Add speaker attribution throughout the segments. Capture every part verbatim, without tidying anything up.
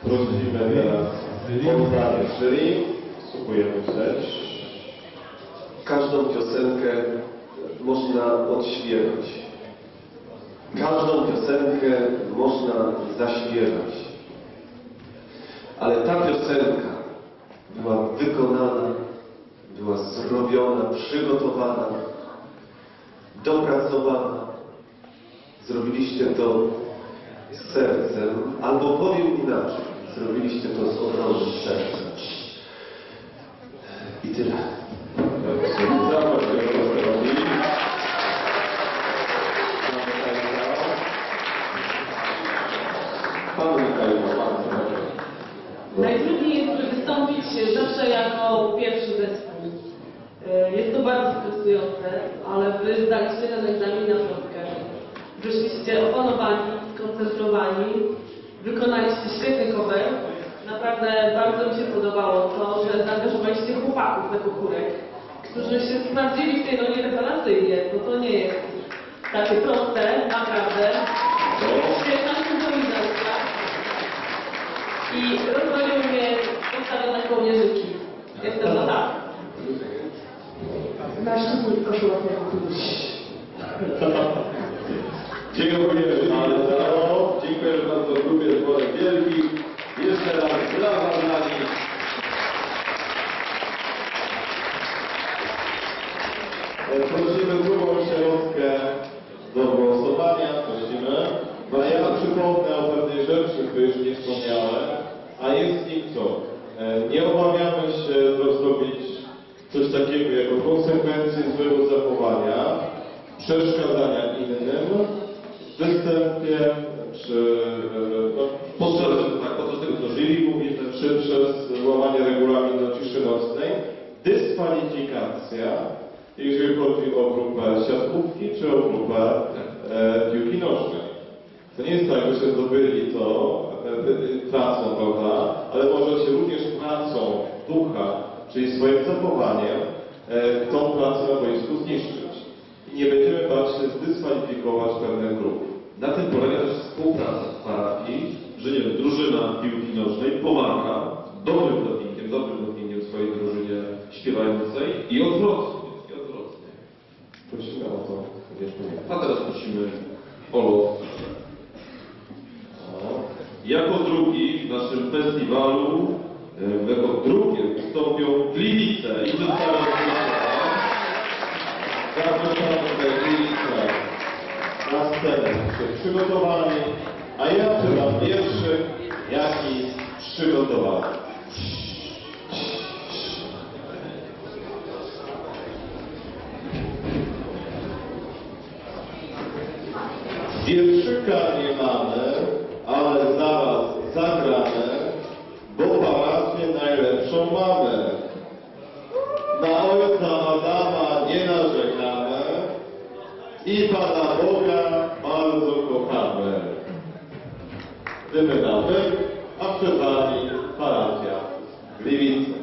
Speaker 1: Prosimy teraz poddanie jury. Słuchujemy wstecz.
Speaker 2: Każdą piosenkę można odśpiewać. Każdą piosenkę można zaśpiewać. Ale ta piosenka była wykonana, była zrobiona, przygotowana, dopracowana. Zrobiliście to z sercem, albo powiem inaczej, zrobiliście to z ogromnym sercem. I tyle.
Speaker 3: Najtrudniej jest wystąpić zawsze jako pierwszy zespół. Jest to bardzo stresujące, ale wy zdaliście ten egzamin na piątkę. Wyszliście opanowani, skoncentrowani, wykonaliście świetny cover. Naprawdę bardzo mi się podobało to, że zaangażowaliście chłopaków na kukurek, którzy się sprawdzili w tej roli rewelacyjnie, bo to nie jest takie proste, naprawdę. Świetna synchronizacja. I rozwaliły mnie postawione kołnierzyki. Jestem na tak. Nasz mój koszulek
Speaker 1: Dziękujemy bardzo. Dziękuję bardzo grupie Zborek Wielkich. Jeszcze raz brawa dla nich. Prosimy drugą środkę do głosowania. Prosimy. No ja przypomnę o pewnej rzeczy, której już nie wspomniałem, a jest nim co? Nie obawiamy się zrobić coś takiego jako konsekwencję złego zachowania, przeszkadzania innym, w występie, czy no, podczas, tak, podczas tego, co jury mówi, czy przez łamanie regulaminu ciszy nocnej, dyskwalifikacja, jeżeli chodzi o grupę siatkówki, czy o grupę e, piłki nożnej. To nie jest tak, że się zdobyli to e, pracą, prawda, ale może się również pracą ducha, czyli swoim zachowaniem, e, tą pracę na boisku zniszczyć. I nie będziemy bać się zdyskwalifikować pewnych grup.
Speaker 4: Na tym polega też współpraca w parafii, że nie wiem, drużyna piłki nożnej pomaga dobrym lotnikiem, dobrym lotnikiem swojej drużynie śpiewającej i odwrotnie. I odwrotnie.
Speaker 1: Prosimy o to.
Speaker 4: A teraz prosimy o lot. Jako drugi w naszym festiwalu, e, jako drugie wystąpią Gliwice. I to
Speaker 1: Zapraszamy do Gliwice na scenę. Jesteście przygotowani, a ja czytam wierszy, jaki przygotowany. Wierszyka nie mamy, ale za was zagramy, bo parafię najlepszą mamy. Na ojca Adama nie narzekamy i Pana Boga bardzo kochamy. Dymy na wy, a przed wami parafia Gliwice.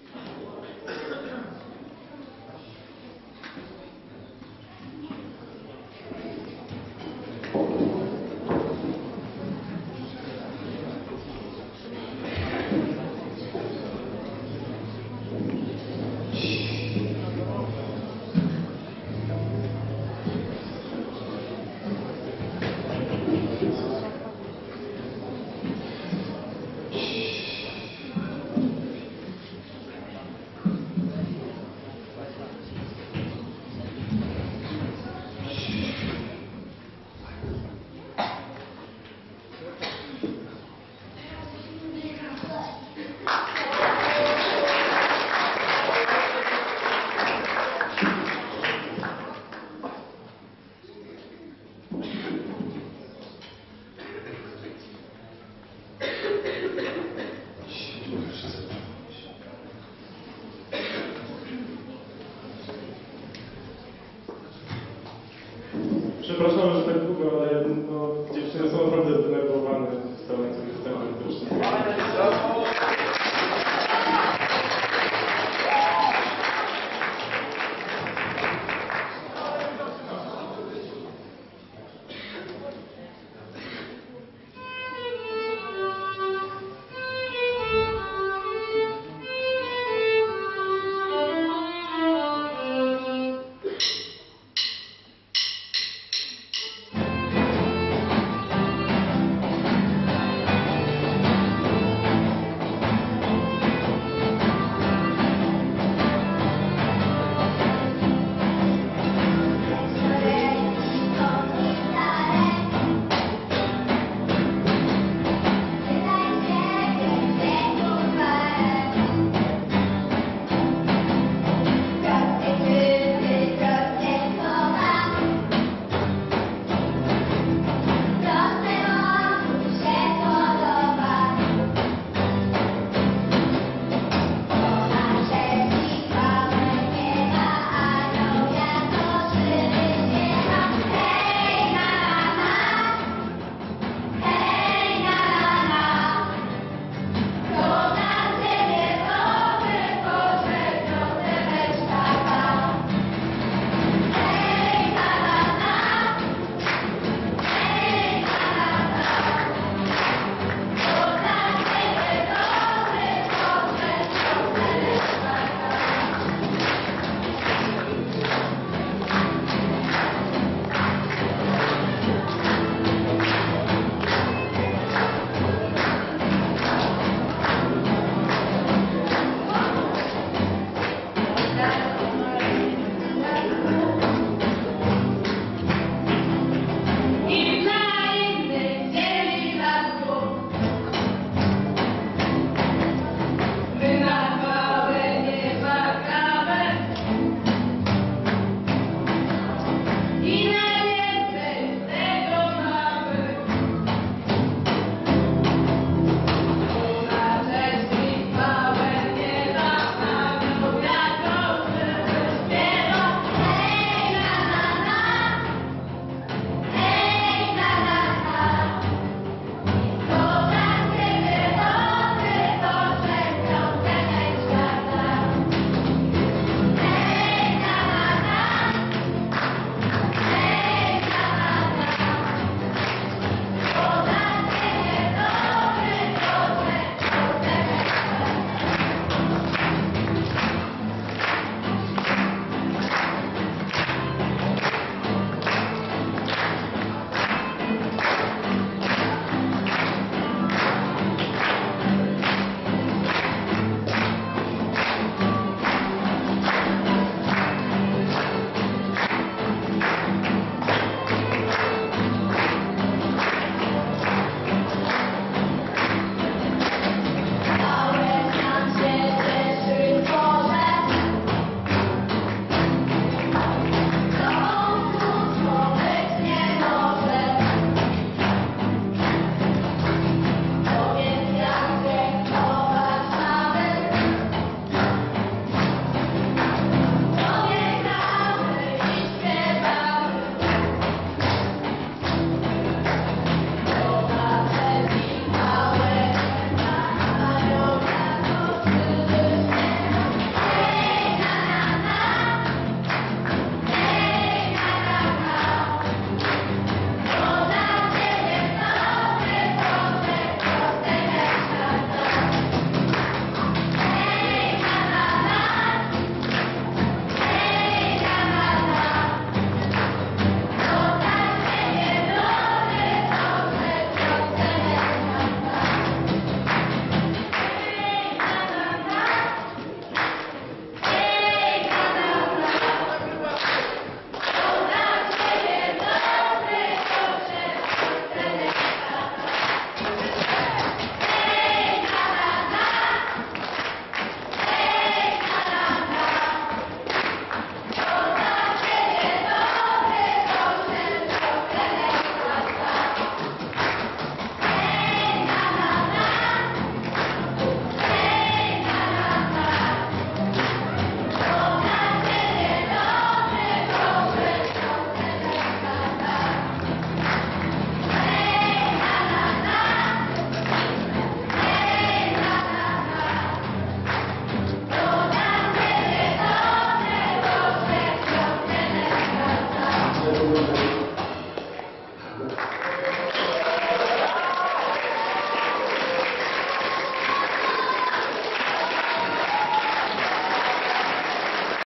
Speaker 5: Przepraszam, że tak długo, ale no, dziewczyny są naprawdę zdenerwowane stałym występem.